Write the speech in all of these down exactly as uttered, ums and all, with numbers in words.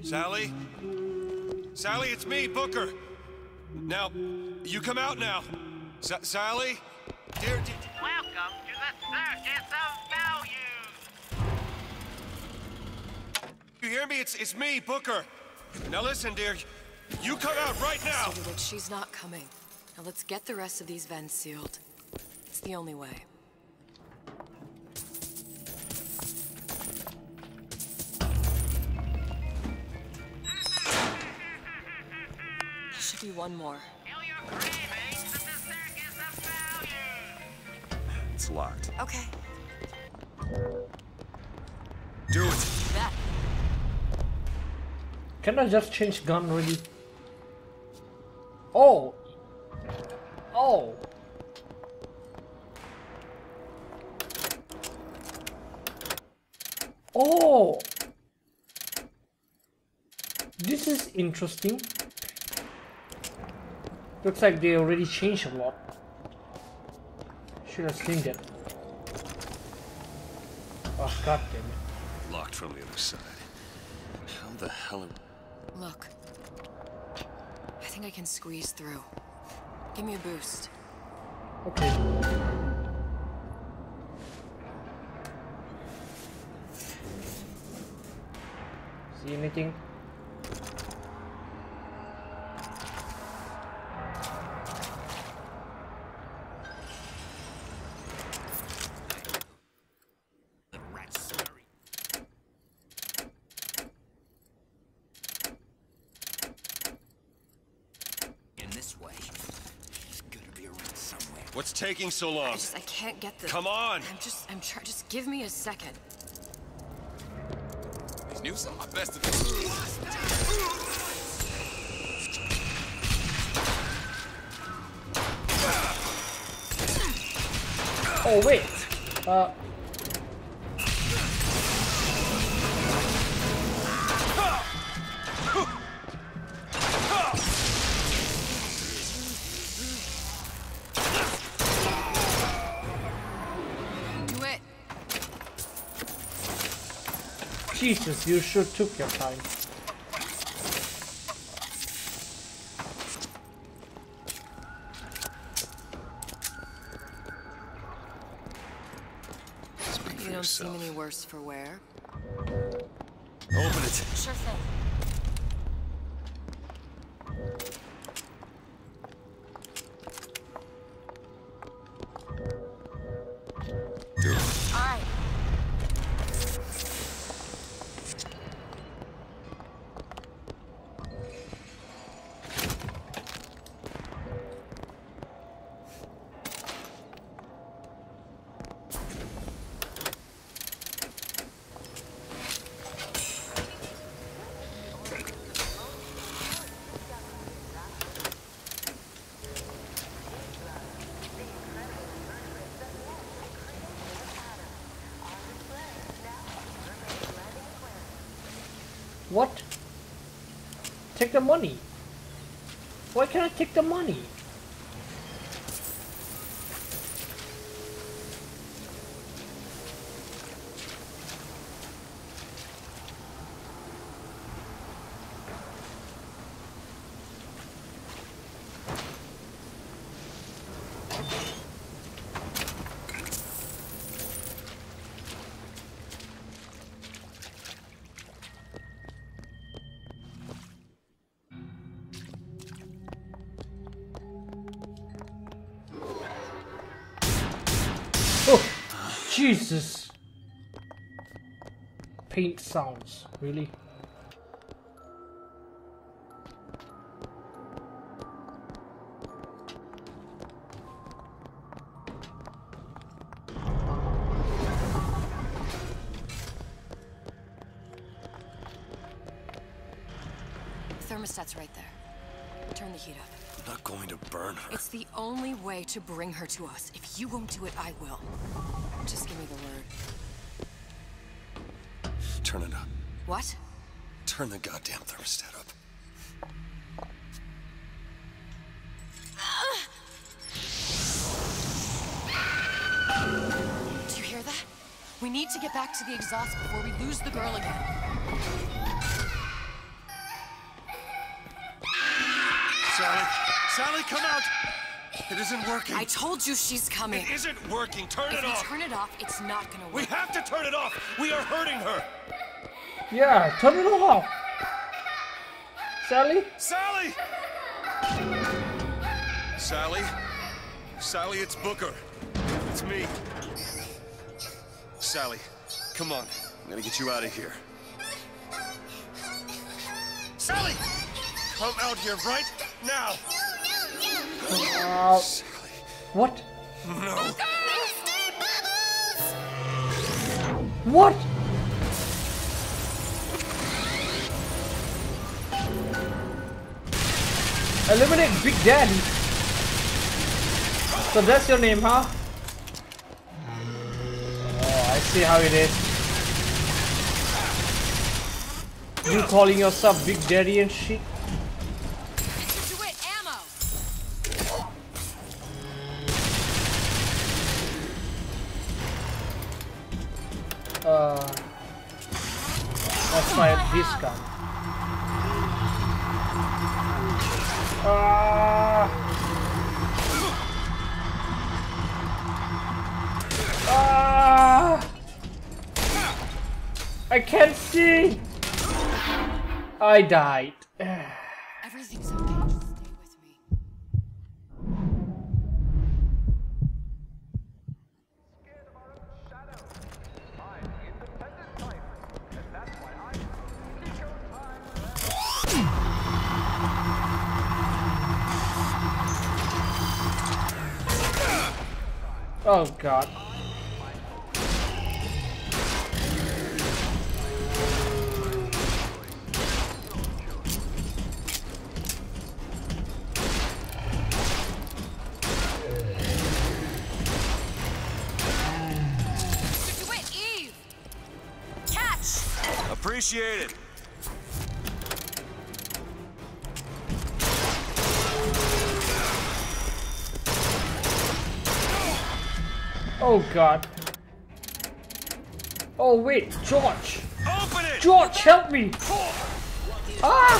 Sally? Sally, it's me, Booker. Now, you come out now. S Sally? Dear, dear... Welcome to the Circus of Values! You hear me? It's, it's me, Booker. Now listen, dear. You come out right now! Mister Dewitt, she's not coming. Now let's get the rest of these vents sealed. It's the only way. There should be one more. Feel your cravings at the Circus of Values! It's locked. Okay. Do it! That. Can I just change gun really? Oh! Oh! Oh! This is interesting. Looks like they already changed a lot. Should have seen that. Oh, god damn it. Locked from the other side. How the hell am... Look. I think I can squeeze through. Give me a boost. Okay. See anything? What's taking so long? I just, I can't get the... Come on! I'm just, I'm trying, just give me a second. These new some of my best of them. Oh wait! Uh... Jesus, you sure took your time. You don't seem any worse for wear. Open it. Sure thing. Do it. All right. What? Take the money. Why can't I take the money? Jesus! Paint sounds, really? The thermostat's right there. Turn the heat up. I'm not going to burn her. It's the only way to bring her to us. If you won't do it, I will. Just give me the word. Turn it up. What? Turn the goddamn thermostat up. Do you hear that? We need to get back to the exhaust before we lose the girl again. Sally! Sally, come out! It isn't working. I told you she's coming. It isn't working. Turn If it we off. turn it off, it's not gonna work. We have to turn it off. We are hurting her. Yeah, turn it off. Sally? Sally! Sally? Sally, it's Booker. It's me. Sally, come on. I'm gonna get you out of here. Sally! Come out here right now! Uh, Sally. what? No. What? Eliminate Big Daddy. So that's your name, huh? Oh, I see how it is. You calling yourself Big Daddy and shit? Mister Dewitt, ammo! Uh, let's try this gun. Ah! Ah! I can't see. I died. Everything's okay. Just stay with me. Oh God. Mister Dewitt, Eve! Catch! Appreciate it. Oh God. Oh wait, George. Open it! George, help me! Ah!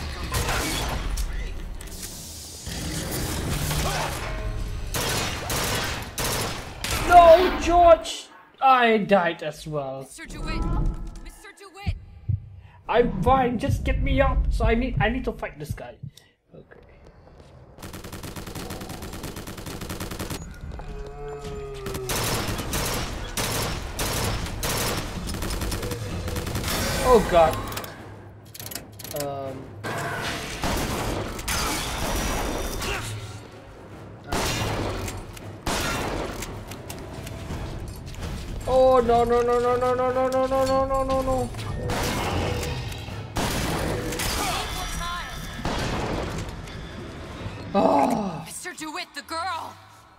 No, George! I died as well. Mister Dewitt! Mister Dewitt! I'm fine, just get me up. So I need I need to fight this guy. Okay. Oh God. Um. Oh no no no no no no no no no no no no no. Oh. Mister Dewitt, the girl!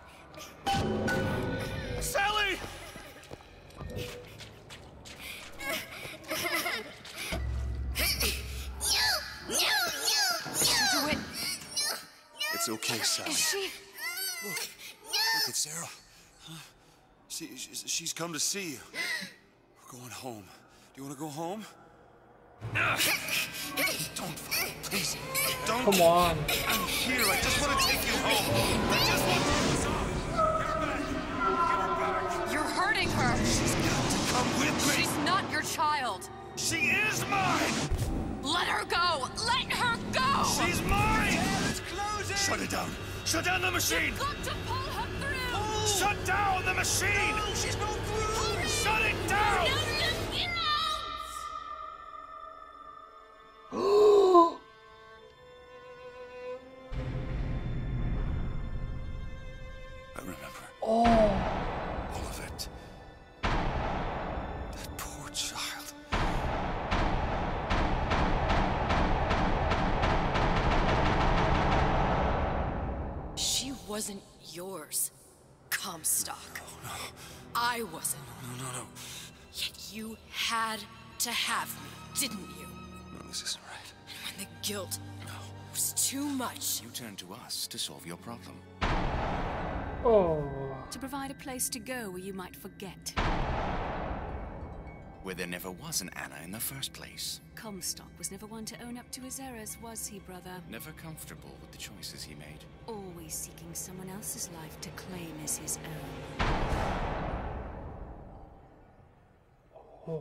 Sally! Mister Dewitt, It's okay, Sally. is she? Look, look, it's Sarah. Huh? She, she's, she's come to see you. We're going home. Do you want to go home? Don't fall, please. Don't. Come on. I'm here. I just want to take you home. I just want to. You're back. You're back. You're hurting her! She's got to come with me. She's not your child! She is mine. Let her go! Let her go! She's mine. It's closing. Shut it down. Shut down the machine. You've got to pull her through! Shut down the machine. No, she's going through. Shut it down. I remember. Oh. All of it. That poor child. She wasn't yours, Comstock. Oh, no. I wasn't. No, no, no. Yet you had to have me, didn't you? No, this isn't right. And when the guilt No. was too much, You turned to us to solve your problem. Oh. To provide a place to go where you might forget. where there never was an Anna in the first place. Comstock was never one to own up to his errors, was he, brother? Never comfortable with the choices he made. Always seeking someone else's life to claim as his own. Oh.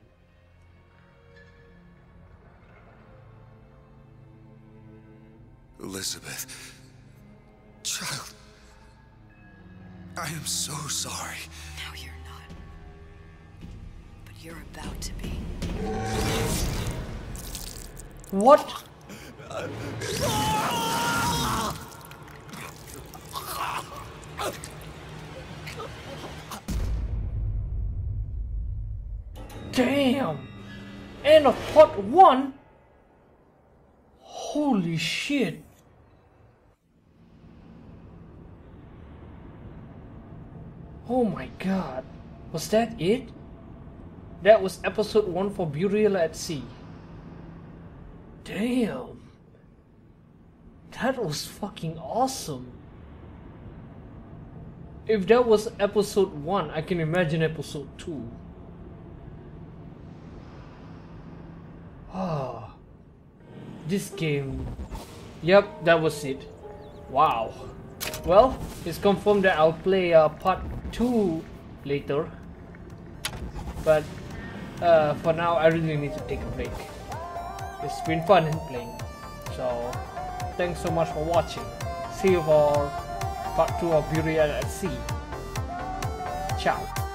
Elizabeth. Child. I am so sorry. No, you're not. But you're about to be. What? Damn! And a part one? Holy shit! Oh my god. Was that it? That was episode one for Burial at Sea. Damn. That was fucking awesome. If that was episode one, I can imagine episode two. Ah. This game. Yep, that was it. Wow. Well, it's confirmed that I'll play uh, part two later. But uh, for now, I really need to take a break. It's been fun in playing. So, thanks so much for watching. See you for part two of Burial at Sea. Ciao.